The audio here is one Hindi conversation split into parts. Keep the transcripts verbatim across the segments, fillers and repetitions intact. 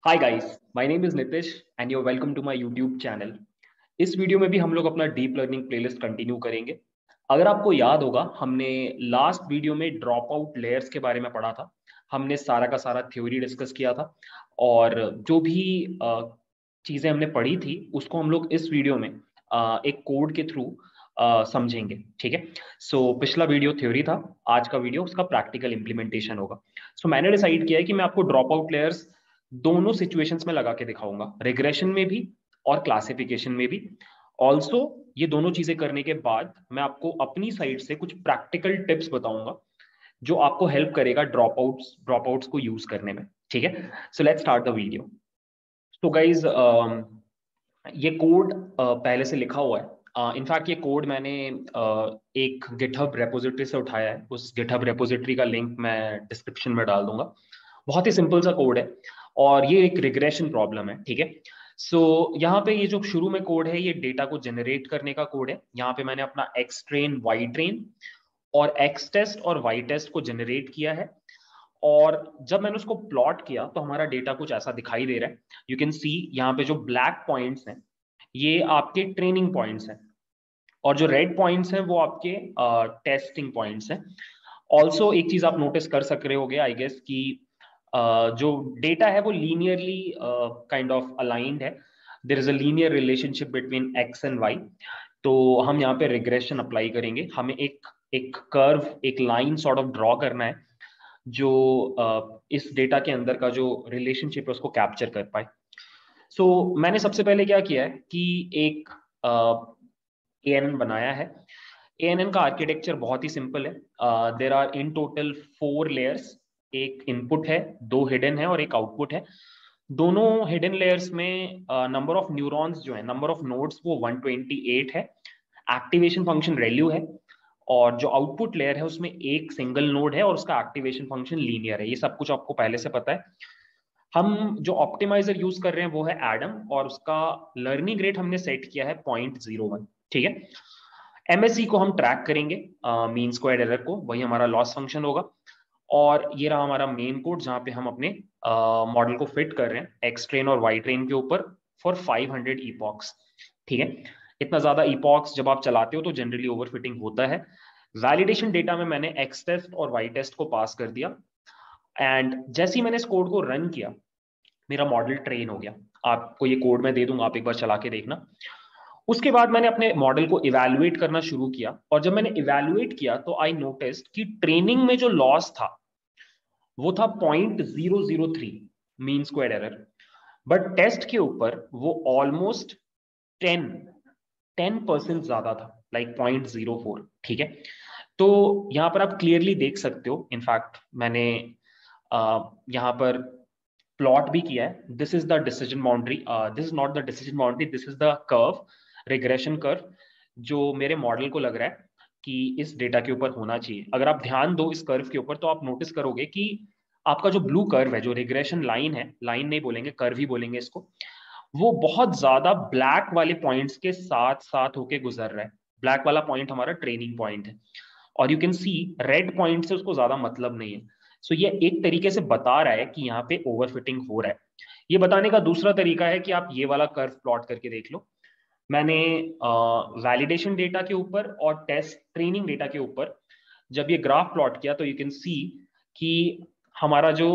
Hi guys, my name is Nitish and you are welcome to my YouTube channel. इस वीडियो में भी हम लोग अपना डीप लर्निंग प्लेलिस्ट कंटिन्यू करेंगे। अगर आपको याद होगा, हमने लास्ट वीडियो में ड्रॉप आउट लेयर्स के बारे में पढ़ा था। हमने सारा का सारा थ्योरी डिस्कस किया था और जो भी अ, चीजें हमने पढ़ी थी उसको हम लोग इस वीडियो में अ, एक कोड के थ्रू समझेंगे। ठीक है। सो पिछला वीडियो थ्योरी था, आज का वीडियो उसका प्रैक्टिकल इंप्लीमेंटेशन होगा। सो so, मैंने डिसाइड किया है कि मैं आपको ड्रॉप आउट लेयर्स दोनों सिचुएशंस में लगा के दिखाऊंगा, रिग्रेशन में भी और क्लासिफिकेशन में भी। ऑल्सो ये दोनों चीजें करने के बाद मैं आपको अपनी साइड से कुछ प्रैक्टिकल टिप्स बताऊंगा जो आपको हेल्प करेगा ड्रॉप आउट्स ड्रॉप आउट्स को यूज करने में। ठीक है। So let's start the video. तो गाइज, ये कोड पहले से लिखा हुआ है। इनफैक्ट ये कोड मैंने uh, एक गिटहब रेपोजिटरी से उठाया है। उस गिटहब रेपोजिटरी का लिंक मैं डिस्क्रिप्शन में डाल दूंगा। बहुत ही सिंपल सा कोड है और ये एक रिग्रेशन प्रॉब्लम है। ठीक है। सो so, यहाँ पे ये जो शुरू में कोड है ये डेटा को जनरेट करने का कोड है। यहाँ पे मैंने अपना एक्स ट्रेन वाई ट्रेन और एक्स टेस्ट और वाई टेस्ट को जनरेट किया है। और जब मैंने उसको प्लॉट किया तो हमारा डेटा कुछ ऐसा दिखाई दे रहा है। यू कैन सी यहाँ पे जो ब्लैक पॉइंट्स हैं ये आपके ट्रेनिंग पॉइंट्स हैं और जो रेड पॉइंट्स हैं वो आपके टेस्टिंग पॉइंट्स हैं। ऑल्सो एक चीज आप नोटिस कर सक रहे होगे आई गेस कि uh, जो डेटा है वो लीनियरली काइंड ऑफ अलाइंड है। There is a linear relationship between X and Y. तो हम यहाँ पे रिग्रेशन अप्लाई करेंगे। हमें एक एक कर्व, एक लाइन सॉर्ट ऑफ ड्रॉ करना है जो uh, इस डेटा के अंदर का जो रिलेशनशिप है उसको कैप्चर कर पाए। सो so, मैंने सबसे पहले क्या किया है कि एक ए एन एन बनाया है। ए एन एन का आर्किटेक्चर बहुत ही सिंपल है। There are in total four layers. एक इनपुट है, दो हिडन है और एक आउटपुट है। दोनों हिडन लेयर्स में नंबर ऑफ न्यूरॉन्स जो है, नंबर ऑफ नोड्स वो वन ट्वेंटी एट है। एक्टिवेशन फंक्शन रेल्यू है और जो आउटपुट लेयर है उसमें एक सिंगल नोड है और उसका एक्टिवेशन फंक्शन लीनियर है। ये सब कुछ आपको पहले से पता है। हम जो ऑप्टिमाइजर यूज कर रहे हैं वो है एडम और उसका लर्निंग रेट हमने सेट किया है पॉइंट जीरो वन। ठीक है। एमएसई को हम ट्रैक करेंगे, मीन स्क्वायर्ड एरर को, वही हमारा लॉस फंक्शन होगा। और ये रहा हमारा मेन कोड जहां पे हम अपने मॉडल uh, को फिट कर रहे हैं एक्स ट्रेन और वाई ट्रेन के ऊपर फॉर फाइव हंड्रेड ईपॉक्स। ठीक है। इतना ज्यादा ईपॉक्स जब आप चलाते हो तो जनरली ओवरफिटिंग होता है। वैलिडेशन डेटा में मैंने एक्स टेस्ट और वाई टेस्ट को पास कर दिया एंड जैसे ही मैंने इस कोड को रन किया मेरा मॉडल ट्रेन हो गया। आपको ये कोड मैं दे दूंगा, आप एक बार चला के देखना। उसके बाद मैंने अपने मॉडल को इवैल्यूएट करना शुरू किया और जब मैंने इवैल्यूएट किया तो आई नोटिस्ड कि ट्रेनिंग में जो लॉस था वो था point zero zero three mean squared error, but test के ऊपर वो ऑलमोस्ट टेन टेन परसेंट ज्यादा था, लाइक पॉइंट जीरो फोर। ठीक है। तो यहां पर आप क्लियरली देख सकते हो, इनफैक्ट मैंने uh, यहां पर प्लॉट भी किया है। This is the decision boundary, this is not the decision boundary, this is the curve, regression curve जो मेरे मॉडल को लग रहा है कि इस डेटा के ऊपर होना चाहिए। अगर आप ध्यान दो इस कर्व के ऊपर तो आप नोटिस करोगे कि आपका जो ब्लू कर्व है, जो रिग्रेशन लाइन है, लाइन नहीं बोलेंगे कर्व ही बोलेंगे इसको, वो बहुत ज्यादा ब्लैक वाले पॉइंट्स के साथ साथ होके गुजर रहा है। ब्लैक वाला पॉइंट हमारा ट्रेनिंग पॉइंट है और you can see red point से उसको ज्यादा मतलब नहीं है। सो so, ये एक तरीके से बता रहा है कि यहाँ पे ओवरफिटिंग हो रहा है। ये बताने का दूसरा तरीका है कि आप ये वाला कर्व प्लॉट करके देख लो। मैंने वैलिडेशन uh, डेटा के ऊपर और टेस्ट ट्रेनिंग डेटा के ऊपर जब ये ग्राफ प्लॉट किया तो यू कैन सी कि हमारा जो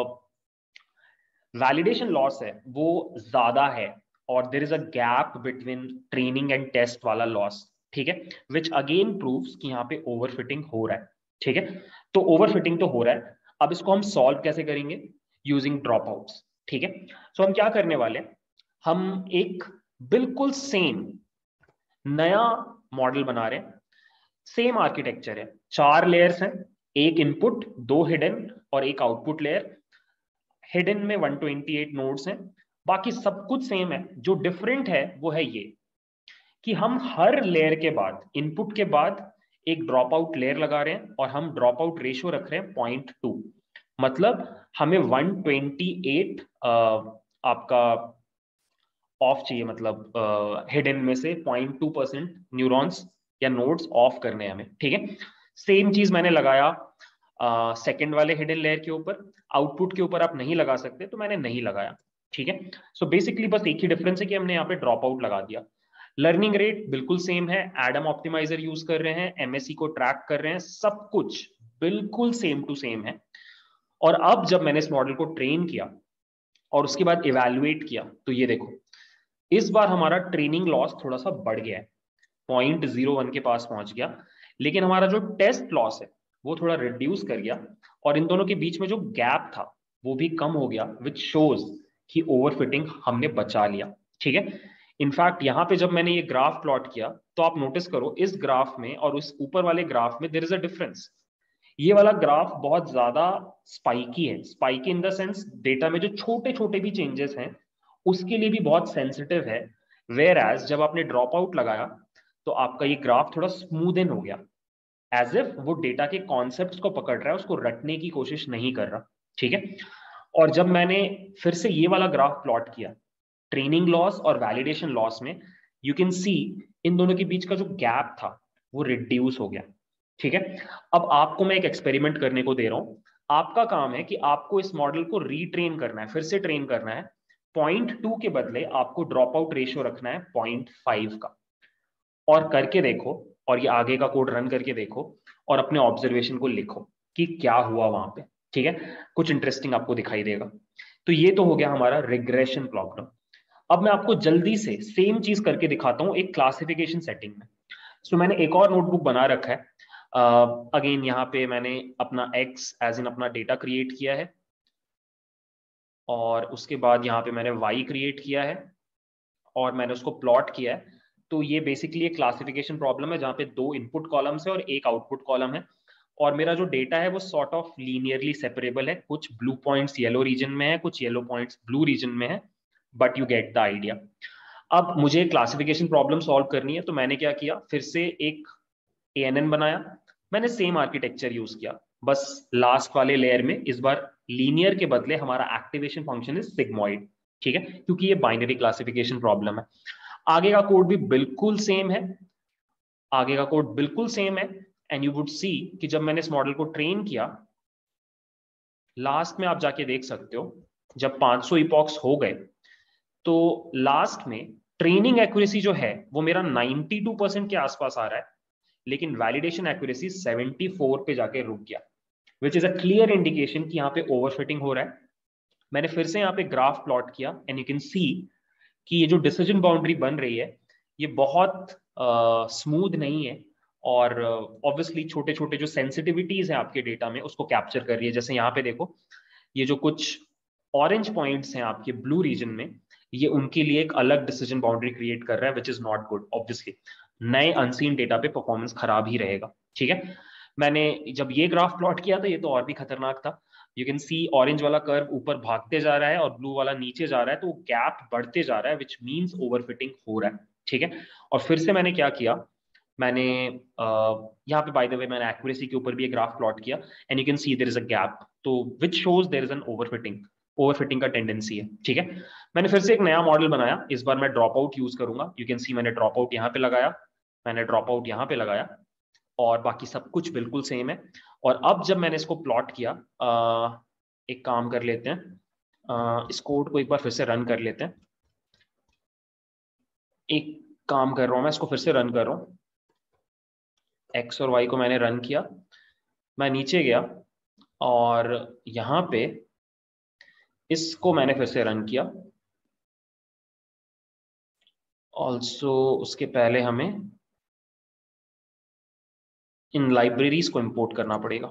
वैलिडेशन uh, लॉस है वो ज्यादा है और there is a gap between training and test वाला लॉस। ठीक है। विच अगेन प्रूव्स कि यहाँ पे ओवरफिटिंग हो रहा है। ठीक है। तो ओवरफिटिंग तो हो रहा है, अब इसको हम सॉल्व कैसे करेंगे? Using dropouts. ठीक है। सो हम क्या करने वाले, हम एक बिल्कुल सेम नया मॉडल बना रहे हैं। सेम आर्किटेक्चर है, चार लेयर्स हैं, एक इनपुट, दो हिडन और एक आउटपुट लेयर। हिडन में वन ट्वेंटी एट नोड्स हैं, बाकी सब कुछ सेम है। जो डिफरेंट है वो है ये कि हम हर लेयर के बाद, इनपुट के बाद एक ड्रॉप आउट लेयर लगा रहे हैं और हम ड्रॉप आउट रेशियो रख रहे हैं पॉइंट टू। मतलब हमें वन ट्वेंटी एट आपका ऑफ चाहिए, मतलब हिडन uh, में से पॉइंट टू परसेंट न्यूरॉन्स या नोड्स ऑफ करने हैं हमें। ठीक है। सेम चीज मैंने लगाया सेकंड uh, वाले हिडन लेयर के ऊपर। आउटपुट के ऊपर आप नहीं लगा सकते तो मैंने नहीं लगाया। ठीक है। सो बेसिकली बस एक ही डिफरेंस है कि हमने यहाँ पे ड्रॉप आउट लगा दिया। लर्निंग रेट बिल्कुल सेम है, एडम ऑप्टिमाइजर यूज कर रहे हैं, एमएससी को ट्रैक कर रहे हैं, सब कुछ बिल्कुल सेम टू सेम है। और अब जब मैंने इस मॉडल को ट्रेन किया और उसके बाद इवैल्यूएट किया, तो ये देखो इस बार हमारा ट्रेनिंग लॉस थोड़ा सा बढ़ गया है, पॉइंट जीरो वन के पास पहुंच गया, लेकिन हमारा जो टेस्ट लॉस है वो थोड़ा रिड्यूस कर गया, और इन दोनों के बीच में जो गैप था वो भी कम हो गया, विच शोज कि ओवरफिटिंग हमने बचा लिया। ठीक है। इनफैक्ट यहाँ पे जब मैंने ये ग्राफ प्लॉट किया तो आप नोटिस करो इस ग्राफ में और उस ऊपर वाले ग्राफ में देयर इज अ डिफरेंस। ये वाला ग्राफ बहुत ज्यादा स्पाइकी है, spiky in the sense data में जो छोटे छोटे भी चेंजेस हैं उसके लिए भी बहुत सेंसिटिव है, वेयर एज जब आपने ड्रॉप आउट लगाया तो आपका ये ग्राफ थोड़ा स्मूदन हो गया, एज इफ वो डेटा के कॉन्सेप्ट्स को पकड़ रहा है, उसको रटने की कोशिश नहीं कर रहा। ठीक है। और जब मैंने फिर से ये वाला ग्राफ प्लॉट किया ट्रेनिंग लॉस और वैलिडेशन लॉस में, यू कैन सी इन दोनों के बीच का जो गैप था वो रिड्यूस हो गया। ठीक है। अब आपको मैं एक एक्सपेरिमेंट करने को दे रहा हूं, आपका काम है कि आपको इस मॉडल को रीट्रेन करना है, फिर से ट्रेन करना है। पॉइंट टू के बदले आपको ड्रॉप आउट रेशियो रखना है पॉइंट फाइव का, और करके देखो, और ये आगे का कोड रन करके देखो और अपने ऑब्जर्वेशन को लिखो कि क्या हुआ वहां पे। ठीक है। कुछ इंटरेस्टिंग आपको दिखाई देगा। तो ये तो हो गया हमारा रिग्रेशन प्रॉब्लम। अब मैं आपको जल्दी से सेम चीज करके दिखाता हूं एक क्लासिफिकेशन सेटिंग में। सो so, मैंने एक और नोटबुक बना रखा है। अगेन uh, यहाँ पे मैंने अपना एक्स एज इन अपना डेटा क्रिएट किया है, और उसके बाद यहाँ पे मैंने वाई क्रिएट किया है और मैंने उसको प्लॉट किया है। तो ये बेसिकली एक क्लासिफिकेशन प्रॉब्लम है जहाँ पे दो इनपुट कॉलम्स है और एक आउटपुट कॉलम है, और मेरा जो डेटा है वो सॉर्ट ऑफ लीनियरली सेपरेबल है, कुछ ब्लू पॉइंट्स येलो रीजन में है, कुछ येलो पॉइंट्स ब्लू रीजन में है, but you get the idea. अब मुझे क्लासिफिकेशन प्रॉब्लम सॉल्व करनी है, तो मैंने क्या किया, फिर से एक ए एन एन बनाया। मैंने सेम आर्किटेक्चर यूज किया, बस लास्ट वाले लेयर में इस बार लीनियर के बदले हमारा एक्टिवेशन फंक्शन इज सिग्मॉइड। ठीक है, क्योंकि ये बाइनरी क्लासिफिकेशन प्रॉब्लम है। आगे का कोड भी बिल्कुल सेम है, आगे का कोड बिल्कुल सेम है, एंड यू वुड सी कि जब मैंने इस मॉडल को ट्रेन किया, लास्ट में आप जाके देख सकते हो जब पाँच सौ इपॉक्स हो गए तो लास्ट में ट्रेनिंग एक्यूरेसी जो है वो मेरा बानवे परसेंट के आसपास आ रहा है, लेकिन वैलिडेशन एक्यूरेसी चौहत्तर पे जाके रुक गया, which is a clear indication कि यहाँ पे ओवरफिटिंग हो रहा है। मैंने फिर से यहाँ पे ग्राफ प्लॉट किया एंड यू कैन सी कि ये जो डिसीजन बाउंड्री बन रही है ये बहुत स्मूथ uh, नहीं है, और ऑब्वियसली uh, छोटे छोटे जो सेंसिटिविटीज है आपके डेटा में उसको कैप्चर कर रही है। जैसे यहाँ पे देखो ये जो कुछ ऑरेंज पॉइंट्स हैं आपके ब्लू रीजन में, ये उनके लिए एक अलग डिसीजन बाउंड्री क्रिएट कर रहा है, which is not good. Obviously नए अनसीन डेटा पे परफॉर्मेंस खराब ही रहेगा। ठीक है। मैंने जब ये ग्राफ प्लॉट किया तो ये तो और भी खतरनाक था। यू कैन सी ऑरेंज वाला कर्व ऊपर भागते जा रहा है और ब्लू वाला नीचे जा रहा है, तो गैप बढ़ते जा रहा है, विच मीन्स ओवरफिटिंग हो रहा है। ठीक है। और फिर से मैंने क्या किया, मैंने uh, यहाँ पे बाय द वे मैंने एक्यूरेसी के ऊपर भी एक ग्राफ प्लॉट किया, and you can see there is a gap, तो which shows there is an overfitting, overfitting का टेंडेंसी है। ठीक है। मैंने फिर से एक नया मॉडल बनाया, इस बार मैं ड्रॉप आउट यूज करूंगा। यू कैन सी मैंने ड्रॉप आउट यहाँ पे लगाया, मैंने ड्रॉप आउट यहाँ पे लगाया, और बाकी सब कुछ बिल्कुल सेम है। और अब जब मैंने इसको प्लॉट किया, आ, एक काम कर लेते हैं, आ, इस कोड को एक बार फिर से रन कर लेते हैं। एक काम कर रहा हूं मैं, इसको फिर से रन कर रहा हूं। एक्स और वाई को मैंने रन किया, मैं नीचे गया और यहां पे इसको मैंने फिर से रन किया। ऑल्सो उसके पहले हमें इन लाइब्रेरीज को इंपोर्ट करना पड़ेगा।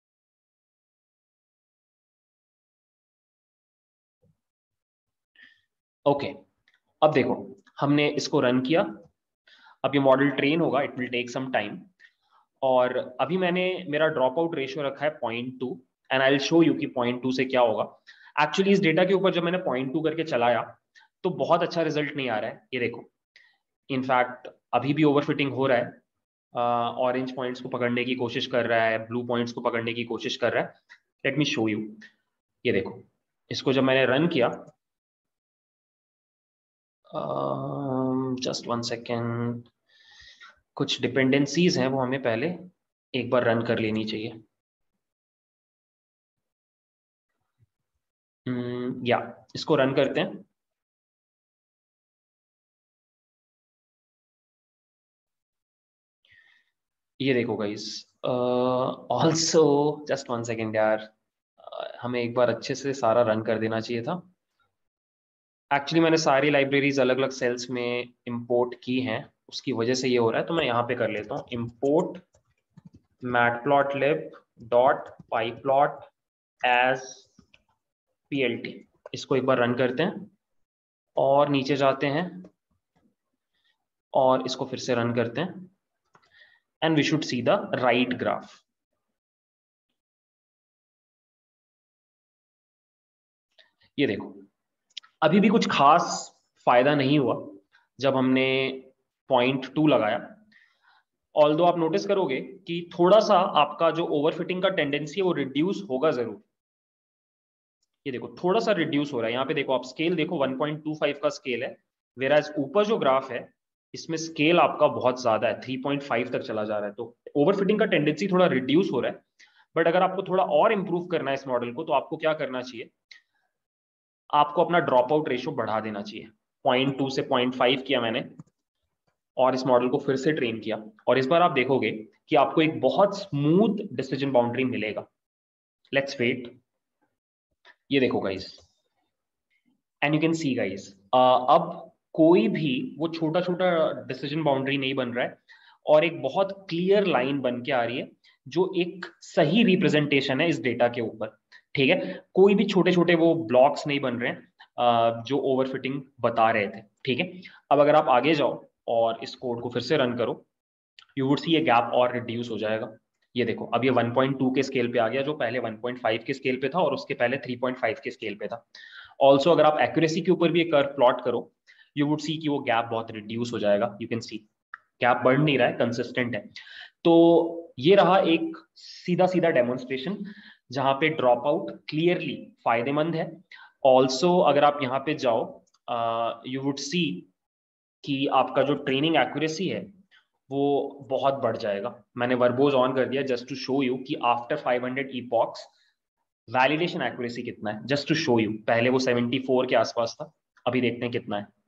ओके okay, अब देखो हमने इसको रन किया, अब ये मॉडल ट्रेन होगा, it will take some time. और अभी मैंने मेरा ड्रॉप आउट रेशियो रखा है point two, and I will show you कि पॉइंट टू से क्या होगा। एक्चुअली इस डेटा के ऊपर जब मैंने पॉइंट टू करके चलाया तो बहुत अच्छा रिजल्ट नहीं आ रहा है, ये देखो। इनफैक्ट अभी भी ओवरफिटिंग हो रहा है, ऑरेंज uh, पॉइंट्स को पकड़ने की कोशिश कर रहा है, ब्लू पॉइंट्स को पकड़ने की कोशिश कर रहा है। लेट मी शो यू, ये देखो इसको जब मैंने रन किया, जस्ट वन सेकेंड, कुछ डिपेंडेंसीज हैं वो हमें पहले एक बार रन कर लेनी चाहिए। हम्म, या इसको रन करते हैं। ये देखो guys, also just one second यार, uh, हमें एक बार अच्छे से सारा रन कर देना चाहिए था। एक्चुअली मैंने सारी लाइब्रेरीज अलग अलग सेल्स में इंपोर्ट की हैं, उसकी वजह से ये हो रहा है। तो मैं यहाँ पे कर लेता हूँ import matplotlib dot pyplot as PLT. इसको एक बार रन करते हैं और नीचे जाते हैं और इसको फिर से रन करते हैं and we should see the right graph. ये देखो, अभी भी कुछ खास फायदा नहीं हुआ जब हमने पॉइंट टू लगाया। ऑल्दो आप नोटिस करोगे कि थोड़ा सा आपका जो ओवरफिटिंग का टेंडेंसी है वो रिड्यूस होगा जरूर। ये देखो थोड़ा सा रिड्यूस हो रहा है। यहाँ पे देखो, आप स्केल देखो, वन पॉइंट टू फाइव का स्केल है, वेराज ऊपर जो ग्राफ है इसमें स्केल आपका बहुत ज्यादा है, थ्री पॉइंट फाइव तक चला जा रहा है। तो ओवरफिटिंग का टेंडेंसी थोड़ा रिड्यूस हो रहा है। बट अगर आपको थोड़ा और इंप्रूव करना है इस मॉडल को, तो आपको क्या करना चाहिए, आपको अपना ड्रॉप आउट रेशियो बढ़ा देना चाहिए। पॉइंट टू से पॉइंट फाइव किया मैंने और इस मॉडल को फिर से ट्रेन किया, और इस बार आप देखोगे कि आपको एक बहुत स्मूथ डिसीजन बाउंड्री मिलेगा। Let's wait. ये देखो guys, and you can see guys, अब कोई भी वो छोटा छोटा डिसीजन बाउंड्री नहीं बन रहा है और एक बहुत क्लियर लाइन बन के आ रही है जो एक सही रिप्रेजेंटेशन है इस डेटा के ऊपर। ठीक है, कोई भी छोटे छोटे वो ब्लॉक्स नहीं बन रहे हैं uh, जो ओवरफिटिंग बता रहे थे। ठीक है, अब अगर आप आगे जाओ और इस कोड को फिर से रन करो, यू वुड सी ये गैप और रिड्यूस हो जाएगा। ये देखो, अब ये वन पॉइंट टू के स्केल पे आ गया, जो पहले वन पॉइंट फाइव के स्केल पे था और उसके पहले थ्री पॉइंट फाइव के स्केल पे था। ऑल्सो अगर आप एक्यूरेसी के ऊपर भी एक कर्व प्लॉट करो, यू वुड सी कि वो गैप बहुत रिड्यूस हो जाएगा। यू कैन सी गैप बढ़ नहीं रहा है, कंसिस्टेंट है। तो ये रहा एक सीधा सीधा डेमोन्स्ट्रेशन जहां पे ड्रॉप आउट क्लियरली फायदेमंद है। ऑल्सो अगर आप यहाँ पे जाओ, यू वुड सी कि आपका जो ट्रेनिंग एक्यूरेसी है वो बहुत बढ़ जाएगा। मैंने वर्बोज ऑन कर दिया जस्ट टू शो यू कि after five hundred epochs validation accuracy कितना है, जस्ट टू शो यू। पहले वो सेवेंटी फोर के आसपास था, अभी देखते हैं कितना है।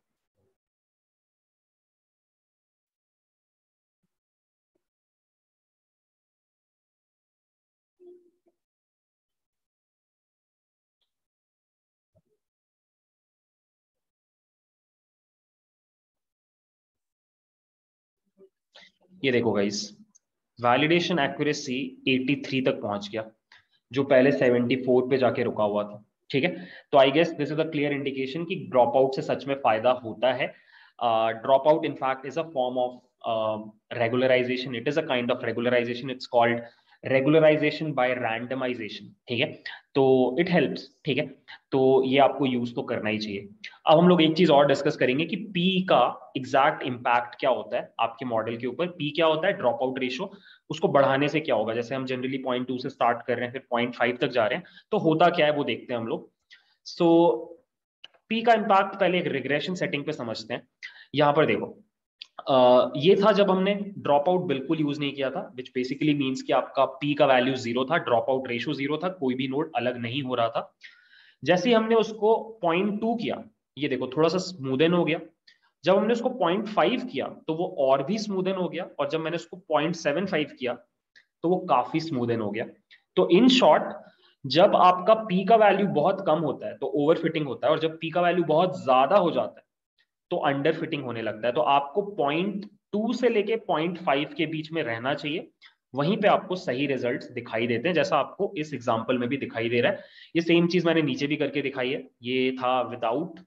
ये देखो guys, validation accuracy eighty three तक पहुंच गया, जो पहले सेवेंटी फोर पे जाके रुका हुआ था। ठीक है, तो I guess this is a clear indication कि ड्रॉप आउट से सच में फायदा होता है। Drop out in fact is a form of regularisation, it is a kind of regularisation, it's called regularisation by randomisation. ठीक है, तो इट हेल्प्स। ठीक है, तो ये आपको यूज तो करना ही चाहिए। अब हम लोग एक चीज और डिस्कस करेंगे कि पी का एग्जैक्ट इम्पैक्ट क्या होता है आपके मॉडल के ऊपर। पी क्या होता है, ड्रॉप आउट रेशियो, उसको बढ़ाने से क्या होगा। जैसे हम जनरली पॉइंट टू से स्टार्ट कर रहे हैं, फिर पॉइंट फाइव तक जा रहे हैं, तो होता क्या है वो देखते हैं हम लोग। सो पी का इम्पैक्ट पहले एक रिग्रेशन सेटिंग पे समझते हैं। यहां पर देखो, Uh, ये था जब हमने ड्रॉप आउट बिल्कुल यूज नहीं किया था, विच बेसिकली मींस कि आपका पी का वैल्यू जीरो था, ड्रॉप आउट रेशियो जीरो था, कोई भी नोड अलग नहीं हो रहा था। जैसे ही हमने उसको पॉइंट टू किया, ये देखो थोड़ा सा स्मूदन हो गया। जब हमने उसको पॉइंट फाइव किया तो वो और भी स्मूदन हो गया, और जब मैंने उसको पॉइंट सेवन फाइव किया तो वो काफी स्मूदन हो गया। तो इन शॉर्ट, जब आपका पी का वैल्यू बहुत कम होता है तो ओवर फिटिंग होता है, और जब पी का वैल्यू बहुत ज्यादा हो जाता है तो अंडर फिटिंग होने लगता है। तो आपको पॉइंट टू से लेके पॉइंट फाइव के बीच में रहना चाहिए, वहीं पे आपको सही रिजल्ट्स दिखाई देते हैं, जैसा आपको इस एग्जांपल में भी दिखाई दे रहा है। ये सेम चीज मैंने नीचे भी करके दिखाई है। ये था without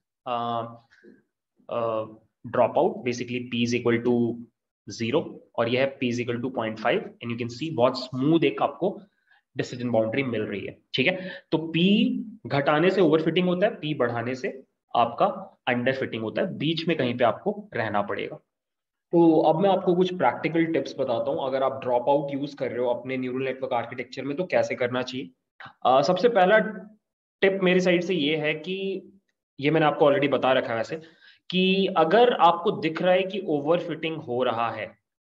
drop out, basically P is equal to zero, और यह है P is equal to point five, and you can see बहुत स्मूथ एक आपको डिसीजन बाउंड्री मिल रही है। ठीक है, तो पी घटाने से ओवर फिटिंग होता है, पी बढ़ाने से आपका अंडर फिटिंग होता है, बीच में कहीं पे आपको रहना पड़ेगा। तो अब मैं आपको कुछ प्रैक्टिकल टिप्स बताता हूं, अगर आप ड्रॉप आउट यूज कर रहे हो अपने न्यूरल नेटवर्क आर्किटेक्चर में तो कैसे करना चाहिए। uh, सबसे पहला टिप मेरी साइड से ये है कि, ये मैंने आपको ऑलरेडी बता रखा है वैसे, कि अगर आपको दिख रहा है कि ओवर फिटिंग हो रहा है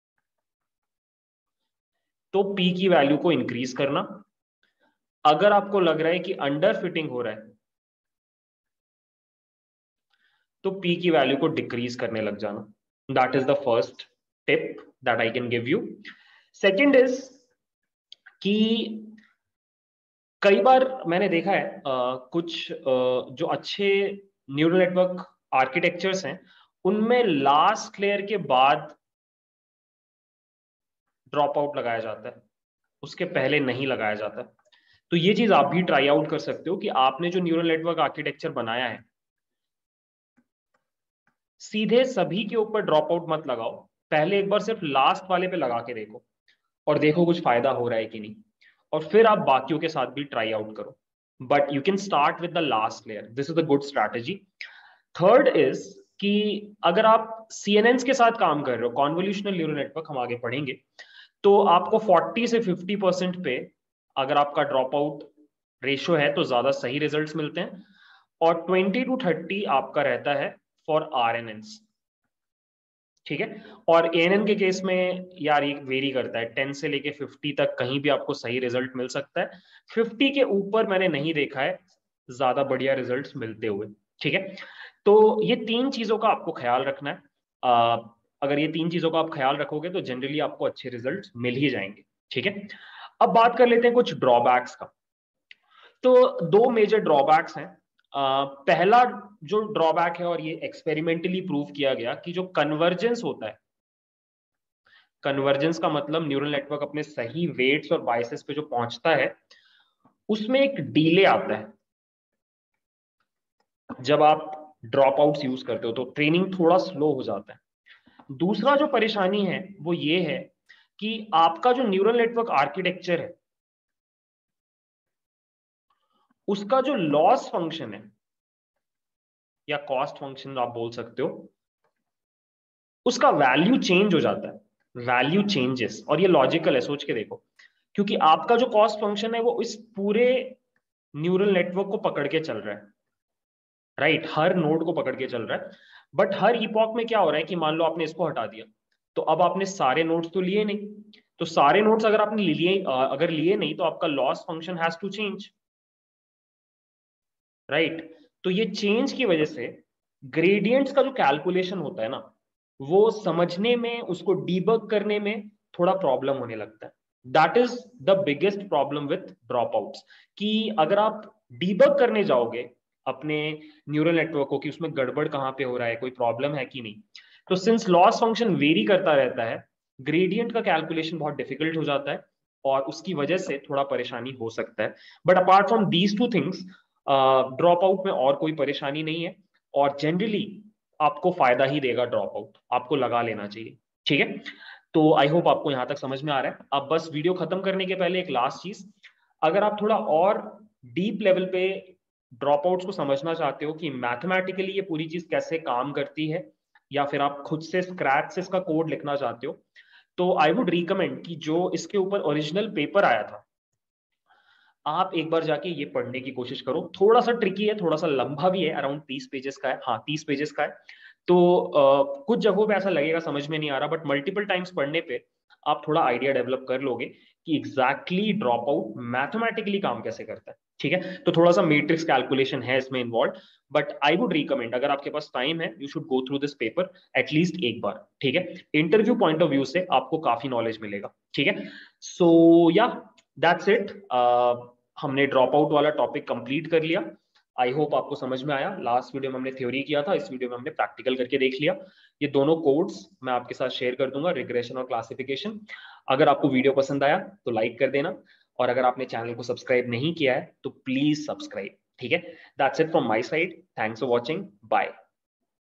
तो पी की वैल्यू को इंक्रीज करना। अगर आपको लग रहा है कि अंडर फिटिंग हो रहा है तो पी की वैल्यू को डिक्रीज करने लग जाना। That is the first tip that I can give you. Second is कि कई बार मैंने देखा है आ, कुछ आ, जो अच्छे न्यूरल नेटवर्क आर्किटेक्चर्स हैं उनमें लास्ट लेयर के बाद ड्रॉप आउट लगाया जाता है, उसके पहले नहीं लगाया जाता। तो ये चीज आप भी ट्राई आउट कर सकते हो कि आपने जो न्यूरल नेटवर्क आर्किटेक्चर बनाया है सीधे सभी के ऊपर ड्रॉप आउट मत लगाओ, पहले एक बार सिर्फ लास्ट वाले पे लगा के देखो और देखो कुछ फायदा हो रहा है कि नहीं, और फिर आप बाकियों के साथ भी ट्राई आउट करो। But you can start with the last layer, this is the good strategy. Third is कि अगर आप सीएनएन्स के साथ काम कर रहे हो, कॉन्वोल्यूशनल न्यूरल नेटवर्क, हम आगे पढ़ेंगे, तो आपको चालीस से पचास परसेंट पे अगर आपका ड्रॉप आउट रेशियो है तो ज्यादा सही रिजल्ट्स मिलते हैं, और बीस टू तीस आपका रहता है फॉर आरएनएन्स। ठीक है, और एएनएन के केस में यार ये वेरी करता है, दस से लेके पचास तक कहीं भी आपको सही रिजल्ट मिल सकता है, पचास के ऊपर मैंने नहीं देखा है ज्यादा बढ़िया रिजल्ट्स मिलते हुए। ठीक है, तो ये तीन चीजों का आपको ख्याल रखना है। आ, अगर ये तीन चीजों का आप ख्याल रखोगे तो जनरली आपको अच्छे रिजल्ट्स मिल ही जाएंगे। ठीक है, अब बात कर लेते हैं कुछ ड्रॉबैक्स का। तो दो मेजर ड्रॉबैक्स हैं। आ, पहला जो ड्रॉबैक है, और ये एक्सपेरिमेंटली प्रूव किया गया, कि जो कन्वर्जेंस होता है, कन्वर्जेंस का मतलब न्यूरल नेटवर्क अपने सही वेट्स और बायसेस पे जो पहुंचता है उसमें एक डिले आता है जब आप ड्रॉप आउट्स यूज करते हो, तो ट्रेनिंग थोड़ा स्लो हो जाता है। दूसरा जो परेशानी है वो ये है कि आपका जो न्यूरल नेटवर्क आर्किटेक्चर है उसका जो लॉस फंक्शन है या कॉस्ट फंक्शन आप बोल सकते हो, उसका वैल्यू चेंज हो जाता है, वैल्यू चेंजेस। और ये लॉजिकल है, सोच के देखो, क्योंकि आपका जो कॉस्ट फंक्शन है वो इस पूरे न्यूरल नेटवर्क को पकड़ के चल रहा है, राइट right? हर नोड को पकड़ के चल रहा है। बट हर इपॉक में क्या हो रहा है कि मान लो आपने इसको हटा दिया, तो अब आपने सारे नोड्स तो लिए नहीं, तो सारे नोड्स अगर आपने लिए अगर लिए नहीं तो आपका loss function has to change, right. तो ये चेंज की वजह से ग्रेडियंट्स का जो कैलकुलेशन होता है ना, वो समझने में, उसको डीबग करने में थोड़ा प्रॉब्लम होने लगता है। That is the biggest problem with drop outs, कि अगर आप डीबग करने जाओगे अपने न्यूरल नेटवर्क को कि उसमें गड़बड़ कहाँ पे हो रहा है, कोई प्रॉब्लम है कि नहीं, तो सिंस लॉस फंक्शन वेरी करता रहता है, ग्रेडियंट का कैलकुलेशन बहुत डिफिकल्ट हो जाता है और उसकी वजह से थोड़ा परेशानी हो सकता है। But apart from these two things, drop out में और कोई परेशानी नहीं है, और जनरली आपको फायदा ही देगा ड्रॉप आउट, आपको लगा लेना चाहिए। ठीक है, तो आई होप आपको यहां तक समझ में आ रहा है। अब बस वीडियो खत्म करने के पहले एक लास्ट चीज, अगर आप थोड़ा और डीप लेवल पे ड्रॉप आउट्स को समझना चाहते हो कि मैथमेटिकली ये पूरी चीज कैसे काम करती है, या फिर आप खुद से स्क्रैच से इसका कोड लिखना चाहते हो, तो आई वुड रिकमेंड कि जो इसके ऊपर ओरिजिनल पेपर आया था आप एक बार जाके ये पढ़ने की कोशिश करो। थोड़ा सा ट्रिकी है, थोड़ा सा लंबा भी है, अराउंड तीस पेजेस का है, हाँ तीस पेजेस का है। तो uh, कुछ जगहों पे ऐसा लगेगा समझ में नहीं आ रहा, बट मल्टीपल टाइम्स पढ़ने पे आप थोड़ा आइडिया डेवलप कर लोगे कि एग्जैक्टली ड्रॉप आउट मैथमेटिकली काम कैसे करता है। ठीक है, तो थोड़ा सा मैट्रिक्स कैलकुलेशन है इसमें involve, but I would recommend अगर आपके पास टाइम है you should go through this paper at least एक बार। ठीक है, इंटरव्यू पॉइंट ऑफ व्यू से आपको काफी नॉलेज मिलेगा। ठीक है, सो या दैट्स इट, हमने ड्रॉप आउट वाला टॉपिक कंप्लीट कर लिया। आई होप आपको समझ में आया। लास्ट वीडियो में हमने थ्योरी किया था, इस वीडियो में हमने प्रैक्टिकल करके देख लिया। ये दोनों कोड्स मैं आपके साथ शेयर कर दूंगा, रिग्रेशन और क्लासिफिकेशन। अगर आपको वीडियो पसंद आया तो लाइक कर देना, और अगर आपने चैनल को सब्सक्राइब नहीं किया है तो प्लीज सब्सक्राइब। ठीक है, that's it from my side, thanks for watching, bye.